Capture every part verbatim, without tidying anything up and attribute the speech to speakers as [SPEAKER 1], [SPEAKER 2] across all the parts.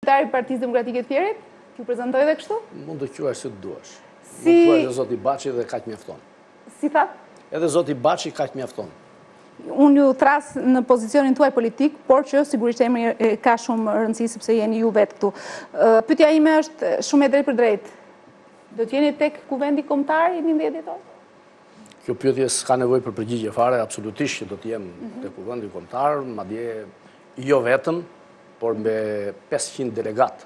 [SPEAKER 1] Kryetari i Partisë Demokratike të Fierit? Ju prezantoj edhe kështu?
[SPEAKER 2] Mund të quash si të duash.
[SPEAKER 1] Si...
[SPEAKER 2] Mund të quash edhe zoti Baçi dhe kaq mjafton.
[SPEAKER 1] Si thatë?
[SPEAKER 2] Edhe zoti Baçi kaq mjafton.
[SPEAKER 1] Unë ju thras në pozicionin tuaj politik, por që sigurisht emri ka shumë rëndësi sepse jeni ju vetë këtu. Pyetja ime është shumë e drejtë për drejtë. Do të jeni tek kuvendi kombëtar i njëmbëdhjetë dhjetor?
[SPEAKER 2] Kjo pyetje s'ka nevojë për përgjigje fare, absolutisht që do të jem tek kuvendi kombëtar, madje jo vetëm, por me pesëqind delegat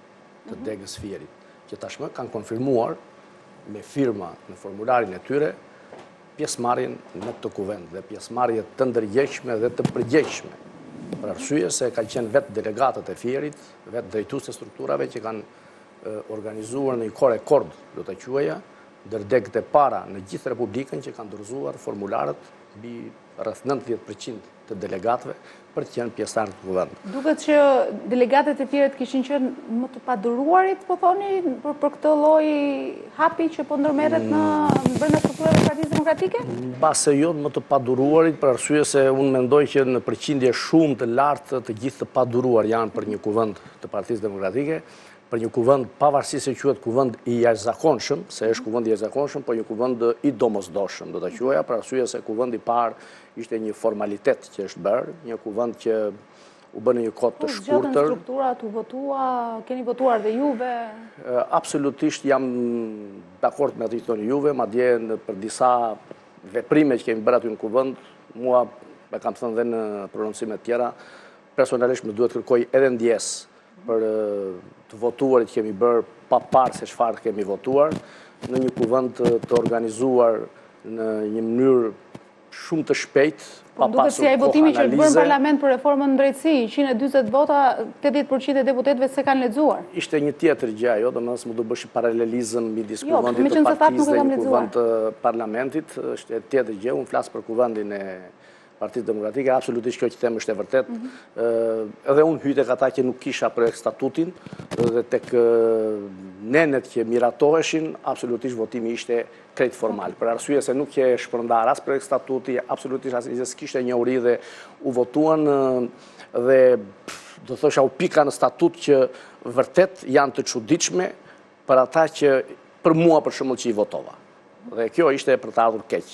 [SPEAKER 2] të degës Fierit, që tashmë kanë konfirmuar me firma në formularin e tyre pjesëmarrjen në të kuvend dhe pjesëmarrje të ndërgjegjshme dhe të përgjegjshme. Për arsye se kanë qenë vetë delegatët e Fierit, vetë drejtues të strukturave që kanë organizuar në një kohë rekord, do ta quaja, ndër degët e para në gjithë Republikën që kanë dorëzuar formularët mbi rreth nëntëdhjetë përqind të delegatëve për të qenë pjesëtarë të kuvendit.
[SPEAKER 1] Duket që delegatët e Fierit kishin qenë më të paduruarit, po thoni, për, për këtë lloj hapi që po ndërmerret në brenda strukturave të Partisë Demokratike?
[SPEAKER 2] Mbase jo më të paduruarit, për arsye se unë mendoj që në përqindje shumë të lartë të gjithë të paduruar janë për një kuvend të Partisë Demokratike, për një kuvend pavarësisht se quhet kuvend i jashtëzakonshëm, se është kuvend i jashtëzakonshëm, por një kuvend i domosdoshëm, do ta quaja, për arsye se kuvendi i parë ishte një formalitet që është bërë, një kuvend që u bën në një kohë të shkurtër.
[SPEAKER 1] Zgjatën strukturat u votua, keni votuar dhe juve?
[SPEAKER 2] Absolutisht jam dakord me atë që thoni juve, madje për disa veprime që kemi bërë aty në kuvend, mua e kam thënë dhe në prononcime të tjera, personalisht më duhet kërkoj edhe ndjesë për të votuarit kemi bërë pa parë se çfarë kemi votuar, në një kuvend të organizuar në një mënyrë shumë të shpejtë, pa pasur kohë analize.
[SPEAKER 1] Duket si ai votimi që është bërë në parlament për reformën në drejtësi, njëqind e dyzet vota, tetëdhjetë përqind e deputetëve se kanë lexuar.
[SPEAKER 2] Ishte një tjetër gjë ajo, domethënë më do bësh paralelizëm midis
[SPEAKER 1] Jo,
[SPEAKER 2] kuvendit
[SPEAKER 1] me
[SPEAKER 2] të
[SPEAKER 1] qenë se thatë nuk
[SPEAKER 2] partisë
[SPEAKER 1] e
[SPEAKER 2] dhe
[SPEAKER 1] kam
[SPEAKER 2] një
[SPEAKER 1] lexuar.
[SPEAKER 2] kuvend të parlamentit, është e tjetër gjë, unë flas për kuvendin e Partisë Demokratike, absolutisht kjo që them është e vërtet. Edhe unë hyj tek ata që nuk kisha projekt statutin dhe tek nenet që miratoheshin, absolutisht votimi ishte krejt formal. Për arsye se nuk je shpërndar as projekt statuti, absolutisht as njëse s'kishte njohuri dhe u votuan dhe do thosha u pika në statut që vërtet janë të çuditshme për ata që për mua për shembull që i votova. Dhe kjo ishte për të ardhur keq.